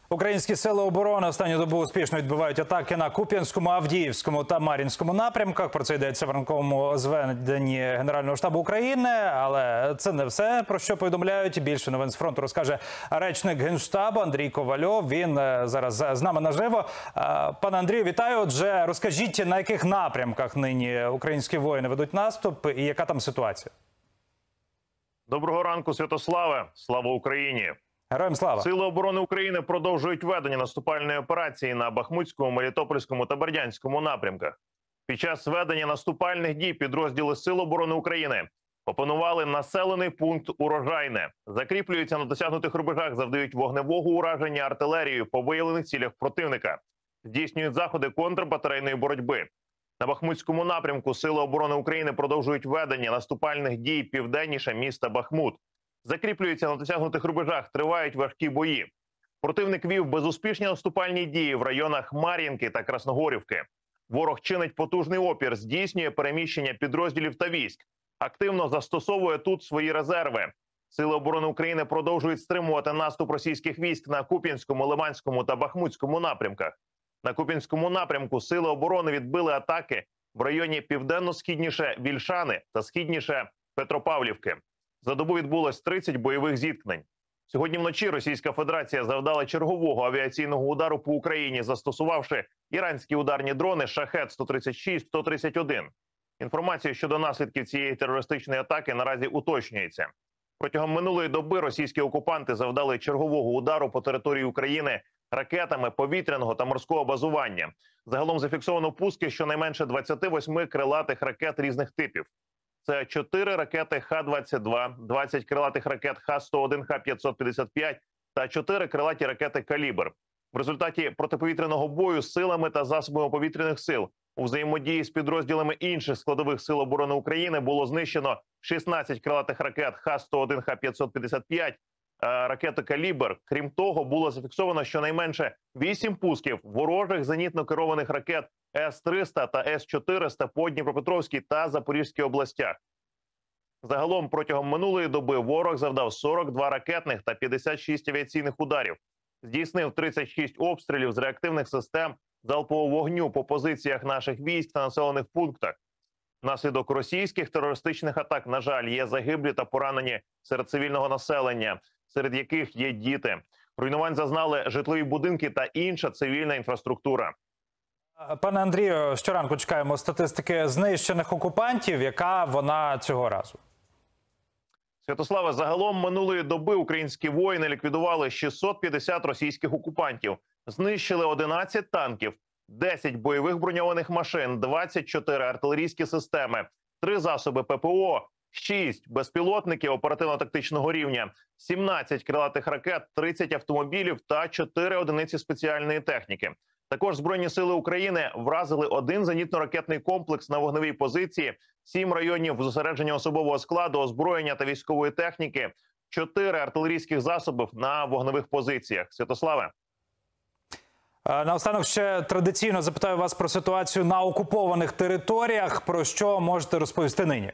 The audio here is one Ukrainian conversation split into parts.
Українські сили оборони останню добу успішно відбивають атаки на Куп'янському, Авдіївському та Мар'їнському напрямках. Про це йдеться в ранковому зведенні Генерального штабу України. Але це не все, про що повідомляють. Більше новин з фронту розкаже речник Генштабу Андрій Ковальов. Він зараз з нами наживо. Пане Андрію, вітаю. Отже, розкажіть, на яких напрямках нині українські воїни ведуть наступ і яка там ситуація? Доброго ранку, Святославе! Слава Україні! Героям слава! Сили оборони України продовжують ведення наступальної операції на Бахмутському, Мелітопольському та Бердянському напрямках. Під час ведення наступальних дій підрозділи Сил оборони України опанували населений пункт Урожайне, закріплюються на досягнутих рубежах, завдають вогневого ураження артилерією по виявлених цілях противника, здійснюють заходи контрбатарейної боротьби. На Бахмутському напрямку Сили оборони України продовжують ведення наступальних дій південніше міста Бахмут. Закріплюються на досягнутих рубежах, тривають важкі бої. Противник вів безуспішні наступальні дії в районах Мар'їнки та Красногорівки. Ворог чинить потужний опір, здійснює переміщення підрозділів та військ. Активно застосовує тут свої резерви. Сили оборони України продовжують стримувати наступ російських військ на Куп'янському, Лиманському та Бахмутському напрямках. На Куп'янському напрямку Сили оборони відбили атаки в районі південно-східніше Вільшани та східніше Петропавлівки. За добу відбулось 30 бойових зіткнень. Сьогодні вночі Російська Федерація завдала чергового авіаційного удару по Україні, застосувавши іранські ударні дрони «Шахед-136», «131». Інформація щодо наслідків цієї терористичної атаки наразі уточнюється. Протягом минулої доби російські окупанти завдали чергового удару по території України ракетами повітряного та морського базування. Загалом зафіксовано пуски щонайменше 28 крилатих ракет різних типів. Це 4 ракети Х-22, 20 крилатих ракет Х-101, Х-555 та 4 крилаті ракети «Калібр». В результаті протиповітряного бою з силами та засобами повітряних сил у взаємодії з підрозділами інших складових сил оборони України було знищено 16 крилатих ракет Х-101, Х-555, ракети «Калібр». Крім того, було зафіксовано щонайменше 8 пусків ворожих зенітно-керованих ракет С-300 та С-400 по Дніпропетровській та Запорізькій областях. Загалом протягом минулої доби ворог завдав 42 ракетних та 56 авіаційних ударів, здійснив 36 обстрілів з реактивних систем залпового вогню по позиціях наших військ та населених пунктах. Внаслідок російських терористичних атак, на жаль, є загиблі та поранені серед цивільного населення, серед яких є діти. Руйнувань зазнали житлові будинки та інша цивільна інфраструктура. Пане Андрію, щоранку чекаємо статистики знищених окупантів. Яка вона цього разу? Святославе, загалом минулої доби українські воїни ліквідували 650 російських окупантів. Знищили 11 танків, 10 бойових броньованих машин, 24 артилерійські системи, 3 засоби ППО, 6 безпілотників оперативно-тактичного рівня, 17 крилатих ракет, 30 автомобілів та 4 одиниці спеціальної техніки. Також Збройні сили України вразили 1 зенітно-ракетний комплекс на вогневій позиції, 7 районів зосередження особового складу, озброєння та військової техніки, 4 артилерійських засобів на вогневих позиціях. Святославе. Наостанок ще традиційно запитаю вас про ситуацію на окупованих територіях. Про що можете розповісти нині?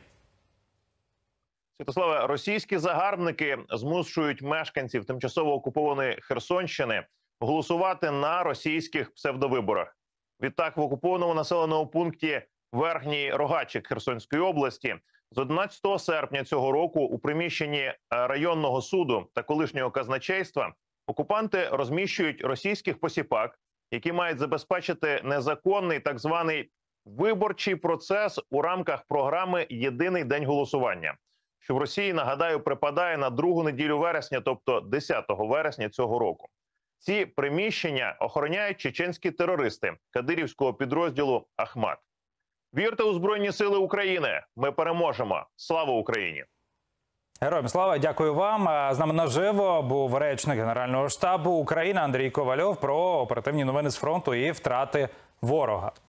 Святославе, російські загарбники змушують мешканців тимчасово окупованої Херсонщини голосувати на російських псевдовиборах. Відтак в окупованому населеному пункті Верхній Рогачик Херсонської області з 11 серпня цього року у приміщенні районного суду та колишнього казначейства окупанти розміщують російських посіпак, які мають забезпечити незаконний так званий виборчий процес у рамках програми «Єдиний день голосування», що в Росії, нагадаю, припадає на другу неділю вересня, тобто 10 вересня цього року. Ці приміщення охороняють чеченські терористи кадирівського підрозділу «Ахмат». Вірте у Збройні сили України! Ми переможемо! Слава Україні! Героям слава! Дякую вам! З нами наживо був речник Генерального штабу України Андрій Ковальов про оперативні новини з фронту і втрати ворога.